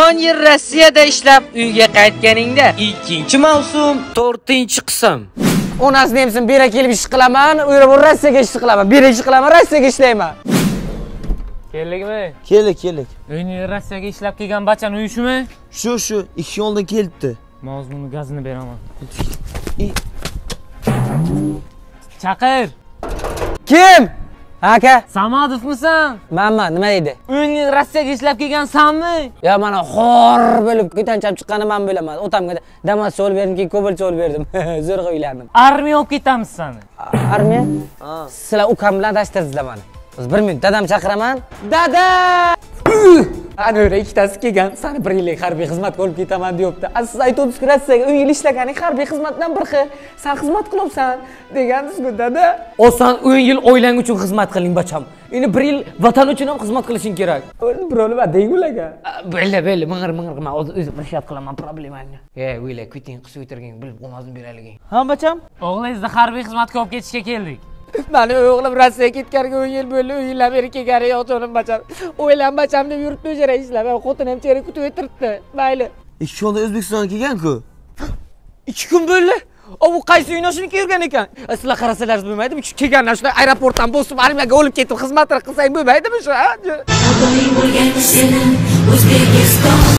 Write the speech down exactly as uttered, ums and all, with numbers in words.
o'n yil Rossiyada ishlab uyga qaytganingda ikkinchi mavsum to'rtinchi qism. Onasini hamsin bera kelib ish qilaman, u yerga Rossiyaga ish qilaman. Bera ish qilaman, Rossiyaga ishlayman. Keldikmi? Keldik, keldik. Uyni Rossiyaga ishlab kelgan bachani uyi shumi? Shu, shu, ikki yo'ldan kelibdi. Mazmunni gazini beraman. Chaqir. Kim? Aka, Samadovmisan? Menman, nima deydi? Uyni Rossiyaga ishlab kelgansanmi? Ya mana xor bo'lib ko'tanchab chiqqani men bilaman. Otamga Damas yo'l berdim, keyin Kobalch yo'l berdim. Zo'rg'a uylandim. Armiya olib ketamiz seni. Armiya? Ha. Sizlar ukam bilan dashtirsizlar meni. Biz bir minut dadam chaqiraman. Dada! Ana o'ra ikkitasi kelgan, seni bir yillik harbiy xizmatga olib ketaman deyapti. Siz aytibsiz Rossiyaga o'n yil ishlaganing harbiy xizmatdan bir xil. Sen xizmat qilyapsan deganingiz-ku dada. O sen o'n yil oilang uchun xizmat qiling bacham. Endi bir yil vatan uchun ham xizmat qilishing kerak. O'zi birovlar va deygularga. Bella, bella, ming'ir ming'ir qilma. O'zim rishat qilaman, problemani. Ey, o'yla, kuting qisib o'tirgan, bilib qolmasin beraliging. Ha, bacham? O'g'lingizni harbiy xizmatga olib ketishga keldik. Mani o'g'lim Rossiyaga ketganiga o'n yil bo'ldi, o'n yil Amerikaga kelgani yo'q jonim bacham. O'ylan bacham deb yurtda o'jara ishlab, xotin ham cheri kutib o'tiribdi. Mayli. Ikki yo'ldan O'zbekistonga kelgan-ku. ikki kun bo'ldi. O bu qaysi uynoshini kelgan ekan? Sizlar qarasalaringiz bo'lmaydimi? Shu kelgandan shunday aeroportdan bosib armiyaga olib ketib xizmatlar qilsang bo'lmaydimi shu?